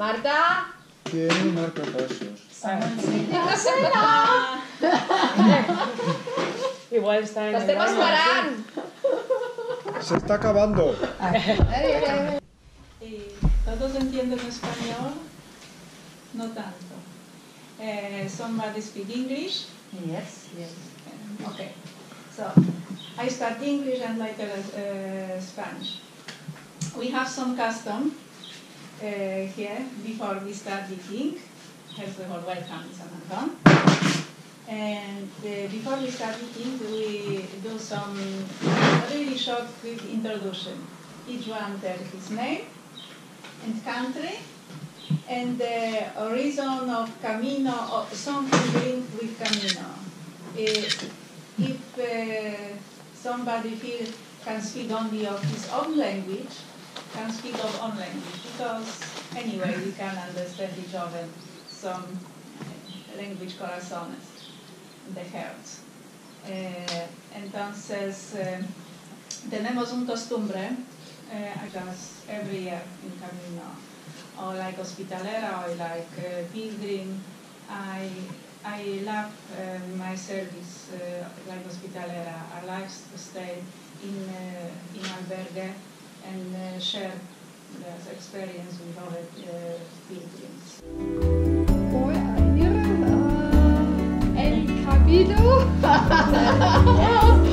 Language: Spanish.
Marta. ¿Quién marca pasos? Igual está en L'estem esperant. Se está acabando. ¿Todos entienden español? No tanto. Somebody speak English? Yes, yes. Okay. So, I start English and later Spanish. We have some custom here before we start eating. First of all, welcome, San Anton. And before we start eating, we do some really short, quick introduction. Each one tells his name and country, and the reason of Camino, or something linked with Camino. If somebody can speak only of his own language, can speak of own language, because anyway we can understand each other, some language corazones, the hearts. Entonces, tenemos un costumbre, just every year in Camino, or like Hospitalera, or like Pilgrim. I love my service like Hospitalera. I like to stay in albergue and share the experience with other pilgrims. Voy a ir El Camino.